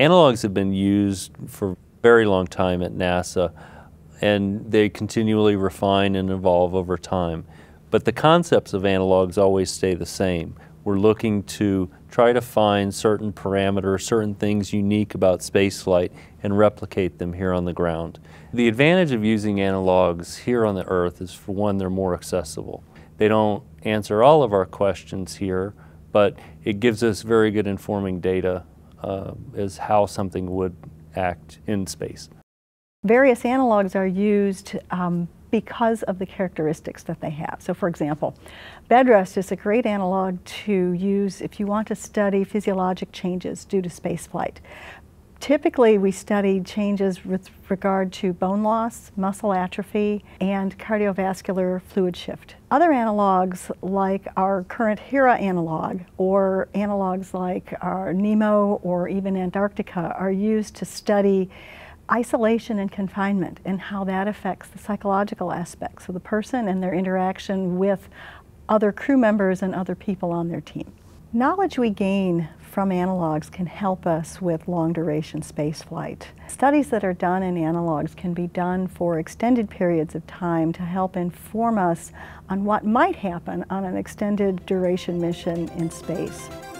Analogs have been used for a very long time at NASA, and they continually refine and evolve over time. But the concepts of analogs always stay the same. We're looking to try to find certain parameters, certain things unique about spaceflight, and replicate them here on the ground. The advantage of using analogs here on the Earth is, for one, they're more accessible. They don't answer all of our questions here, but it gives us very good informing data as how something would act in space. Various analogs are used because of the characteristics that they have. So for example, bed rest is a great analog to use if you want to study physiologic changes due to spaceflight. Typically we study changes with regard to bone loss, muscle atrophy, and cardiovascular fluid shift. Other analogs like our current HERA analog, or analogs like our NEMO or even Antarctica, are used to study isolation and confinement and how that affects the psychological aspects of the person and their interaction with other crew members and other people on their team. Knowledge we gain from analogs can help us with long-duration spaceflight. Studies that are done in analogs can be done for extended periods of time to help inform us on what might happen on an extended duration mission in space.